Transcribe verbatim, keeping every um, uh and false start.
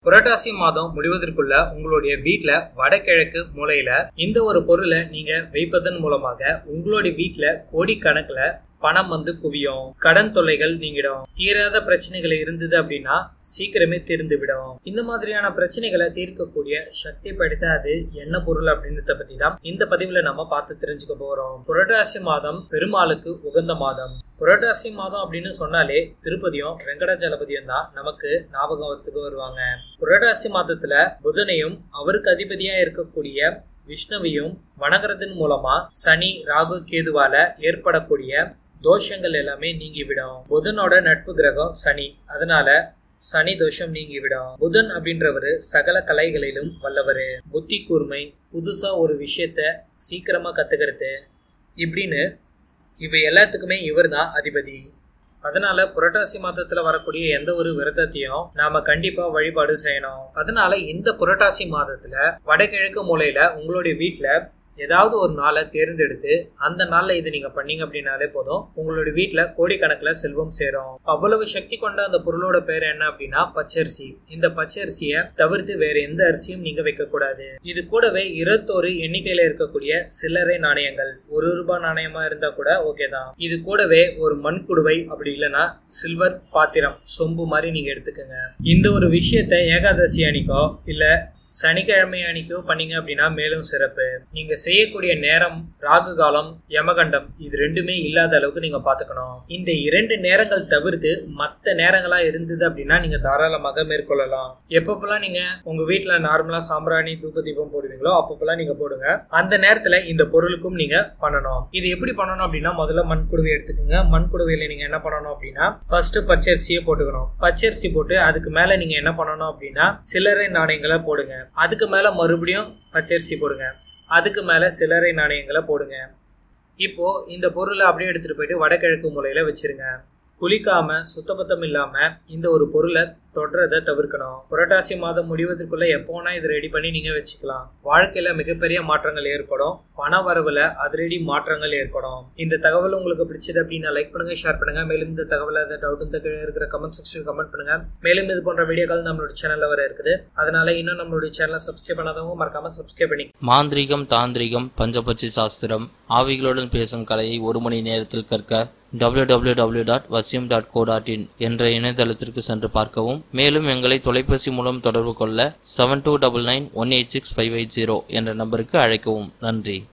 புரட்டாசி மாதம் முடிவதற்குள்ள உங்களுடைய வீட்டுல வடகிழக்கு மூலையில இந்த ஒரு பொருளை நீங்க வைப்பதன் மூலமாக உங்களுடைய வீட்டுல கோடிக்கணக்குல பணம் வந்து குவியும், கடன் தொல்லைகள் நீங்கிடும், தீராத பிரச்சனைகள் இருந்தது அப்படின்னா சீக்கிரமே தீர்ந்து விடும். இந்த மாதிரியான பிரச்சனைகளை தீர்க்கக்கூடிய சக்தி படைத்த அது என்ன பொருள் அப்படின்றத பத்தி தான் இந்த பதிவுல நம்ம பார்த்து தெரிஞ்சுக்க போறோம். புரட்டாசி மாதம் பெருமாளுக்கு உகந்த மாதம். புரட்டாசி மாதம் அப்படின்னு சொன்னாலே திருப்பதியும் வெங்கடாச்சலபதியும் தான் நமக்கு ஞாபகத்துக்கு வருவாங்க. புரட்டாசி மாதத்துல புதனையும் அவருக்கு அதிபதியா இருக்கக்கூடிய விஷ்ணுவையும் வணங்குறதன் மூலமா சனி ராகு கேதுவால ஏற்படக்கூடிய தோஷங்கள் எல்லாமே நீங்கிவிடும். புதனோட நட்பு கிரகம் சனி, அதனால சனி தோஷம் நீங்கிவிடும். புதன் அப்படின்றவரு சகல கலைகளிலும் வல்லவரு, புத்தி கூர்மை, புதுசா ஒரு விஷயத்த சீக்கிரமா கத்துக்கிறது, இப்படின்னு இவை எல்லாத்துக்குமே இவர் தான் அதிபதி. அதனால புரட்டாசி மாதத்துல வரக்கூடிய எந்த ஒரு விரதத்தையும் நாம கண்டிப்பா வழிபாடு செய்யணும். அதனால இந்த புரட்டாசி மாதத்துல வடகிழக்கு மூலையில உங்களுடைய வீட்டுல ஏதாவது ஒரு நாளை தேர்ந்தெடுத்து அந்த நாள்ல இதை நீங்க பண்ணீங்க அப்படின்னாலே போதும், உங்களுடைய வீட்டுல கோடிக்கணக்குல செல்வம் சேரும். அவ்வளவு சக்தி கொண்ட அந்த பொருளோட பேர் என்ன அப்படின்னா பச்சரிசி. இந்த பச்சரிசியை தவிர்த்து வேற எந்த அரிசியும் நீங்க வைக்க கூடாது. இது கூடவே இருபத்தோரு எண்ணிக்கையில இருக்கக்கூடிய சில்லறை நாணயங்கள், ஒரு ரூபாய் நாணயமா இருந்தா கூட ஓகே தான். இது கூடவே ஒரு மண் குடுவை, அப்படி இல்லைன்னா சில்வர் பாத்திரம், சொம்பு மாதிரி நீங்க எடுத்துக்கோங்க. இந்த ஒரு விஷயத்த ஏகாதசி அன்னைக்கோ இல்ல சனிக்கிழமை அன்னைக்கோ பண்ணீங்க அப்படின்னா மேலும் சிறப்பு. நீங்க செய்யக்கூடிய நேரம் ராகு காலம், யமகண்டம் இது ரெண்டுமே இல்லாத அளவுக்கு நீங்க பாத்துக்கணும். இந்த இரண்டு நேரங்கள் தவிர்த்து மற்ற நேரங்களா இருந்தது அப்படின்னா நீங்க தாராளமாக மேற்கொள்ளலாம். எப்பப்பெல்லாம் நீங்க உங்க வீட்டுல நார்மலா சாம்பிராணி தூப தீபம் போடுவீங்களோ அப்பப்பெல்லாம் நீங்க போடுங்க. அந்த நேரத்துல இந்த பொருளுக்கும் நீங்க பண்ணணும். இது எப்படி பண்ணணும் அப்படின்னா முதல்ல மண் குடுவை எடுத்துக்கோங்க. மண் குடுவையில நீங்க என்ன பண்ணணும் அப்படின்னா ஃபர்ஸ்ட் பச்சரிசியை போட்டுக்கணும். பச்சரிசி போட்டு அதுக்கு மேல நீங்க என்ன பண்ணணும் அப்படின்னா சில்லறை நாணயங்களை போடுங்க. அதுக்கு மேல மறுபடியும் பச்சரிசி போடுங்க. அதுக்கு மேல சில்லறை நாணயங்களை போடுங்க. இப்போ இந்த பொருளை அப்படியே எடுத்துட்டு போயிட்டு வடகிழக்கு மூலையில வச்சிருங்க. குளிக்காம சுத்தபத்தம் இல்லாம இந்த ஒரு பொருளை தொடர்றதை தவிர்க்கணும். புரட்டாசி மாதம் முடிவதற்குள்ள எப்போனா இதை ரெடி பண்ணி நீங்க வச்சுக்கலாம். வாழ்க்கையில மிகப்பெரிய மாற்றங்கள் ஏற்படும். பண வரவுல அதிரடி மாற்றங்கள் ஏற்படும். இந்த தகவல் உங்களுக்கு பிடிச்சது அப்படின்னா லைக் பண்ணுங்க, ஷேர் பண்ணுங்க. மேலும் இந்த தகவல் டவுட் இந்த கீழே இருக்கிற கமெண்ட் செக்ஷன் கமெண்ட் பண்ணுங்க. மேலும் இது போன்ற வீடியோக்கள் நம்மளோட சேனல்ல வர இருக்குது. அதனால இன்னும் நம்மளுடைய சேனலை சப்ஸ்கிரைப் பண்ணாதவங்க மறக்காம சப்ஸ்கிரைப் பண்ணி. மாந்திரிகம், தாந்திரிகம், பஞ்சபட்சி சாஸ்திரம், ஆவிகளுடன் பேசும் கலையை ஒரு மணி நேரத்தில் கற்க W W W dot Vasiyam dot co dot in என்ற இணையதளத்திற்கு சென்று பார்க்கவும். மேலும் எங்களை தொலைபேசி மூலம் தொடர்பு கொள்ள seven two double nine one eight six five eight zero என்ற நம்பருக்கு அழைக்கவும். நன்றி.